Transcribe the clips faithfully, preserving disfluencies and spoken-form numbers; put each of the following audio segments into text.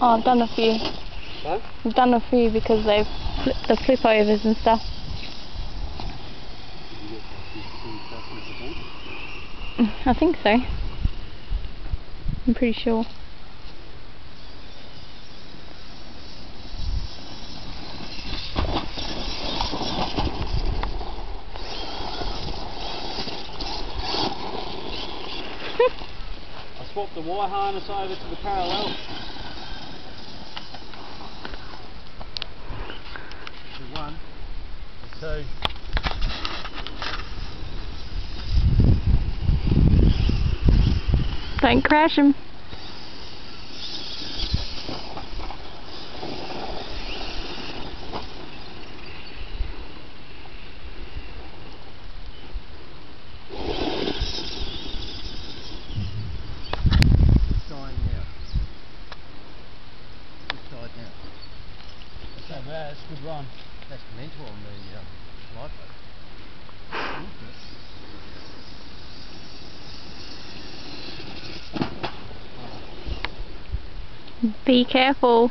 Oh, I've done a few. Huh? I've done a few because they've flipped the flip overs and stuff. I think so. I'm pretty sure. I swapped the wire harness over to the parallel. To one, two. Don't crash him. That's not bad, that's a good run. That's mental on the uh, life boat. Be careful.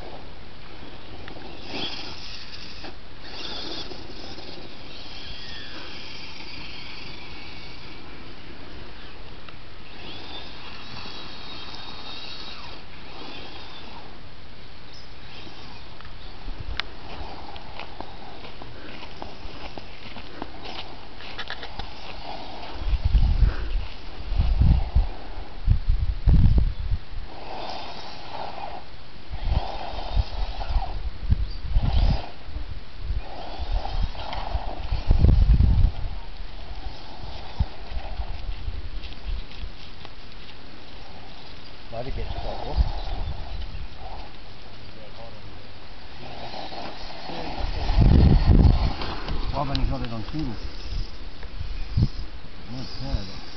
Might have get shot off. I've only got it on single. Not bad.